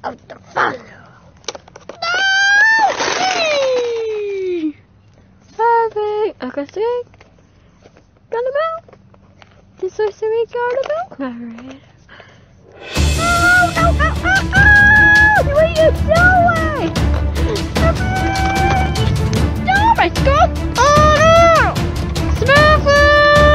of the fun. Perfect. Okay, see? Roundabout. This is the roundabout. Alright. Oh, what are you doing? Oh my God! Oh no! Smurfy!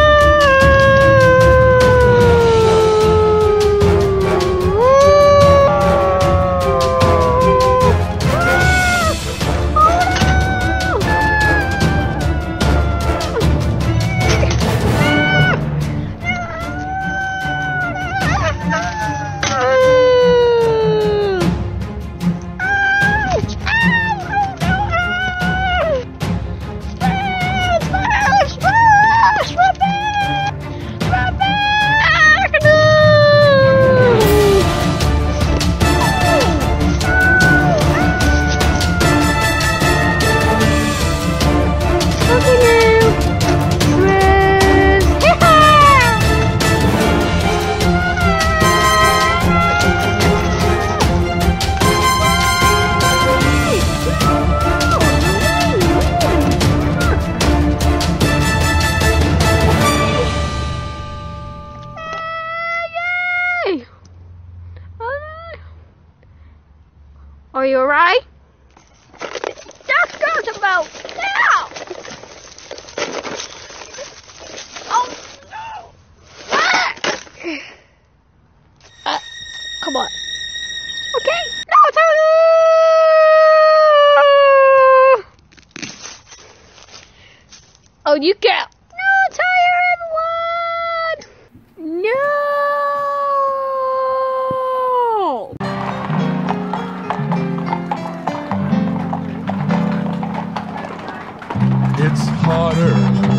Are you alright? That's goes about now! Oh no! Come on. Okay, now tell you! Oh, you can't. No, tire everyone! No! It's harder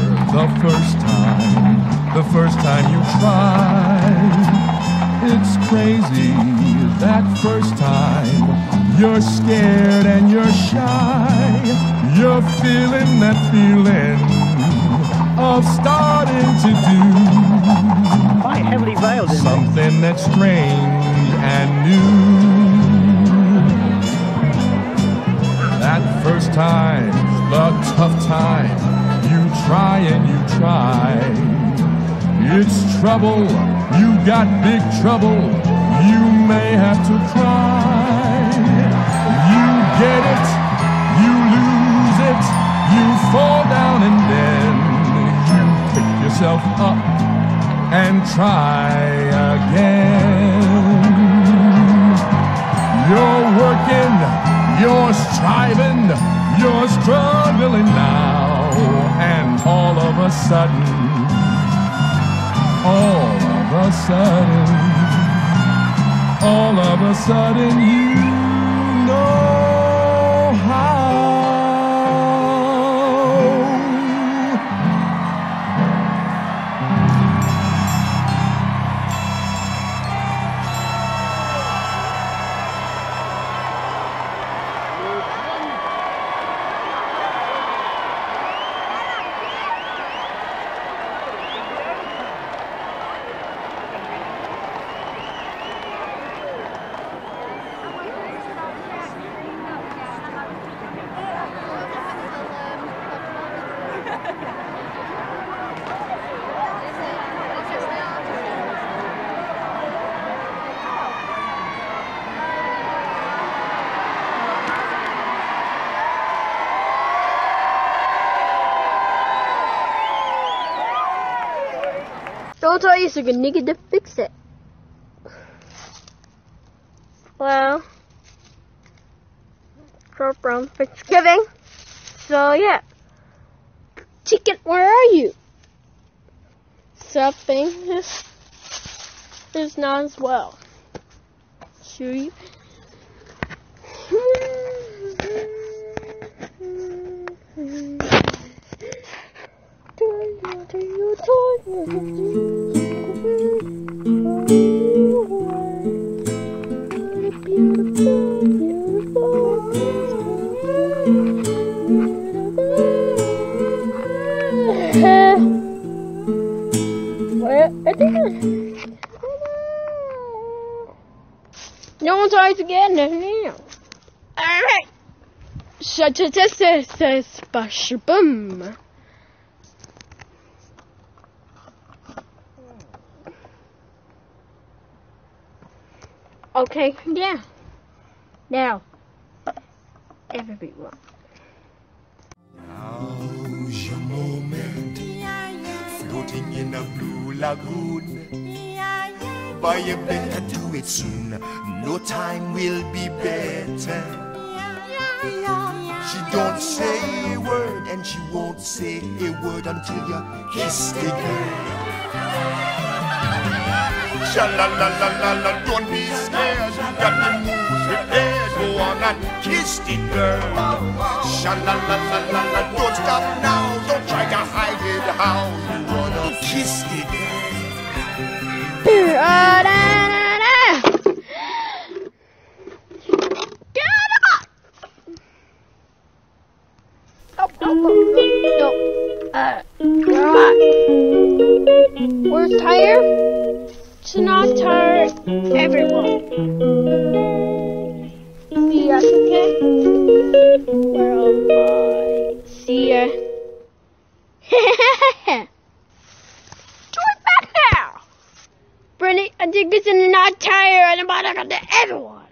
the first time you try. It's crazy that first time. You're scared and you're shy. You're feeling that feeling of starting to do quite heavily veiled in something that's strange and new. That first time, the tough time, you try and you try. It's trouble, you got big trouble, you may have to cry. You get it, you lose it, you fall down and then you pick yourself up and try again. You're working, you're striving, you're struggling now, and all of a sudden, you know how. Don't tell you so you need to fix it. Well, short brown Thanksgiving. So yeah. Chicken, where are you? Something is not as well. Show you. No one tries again. Alright. Boom. Okay, yeah. Now, everyone. Now's your moment, floating in a blue lagoon. Boy, you better do it soon, no time will be better. She don't say a word, and she won't say a word until you kiss the girl. Sha-la-la-la-la-la, don't be scared, you got the moves prepared. Go on and kiss the girl. Sha-la-la-la-la-la, don't stop now, don't try to hide it. How you wanna kiss the girl? Where's Tire? It's not Tire. Everyone. See ya. Okay. Where am I? See ya. Join back now. Brittany, I think it's in the not Tire, and I'm about to go to everyone.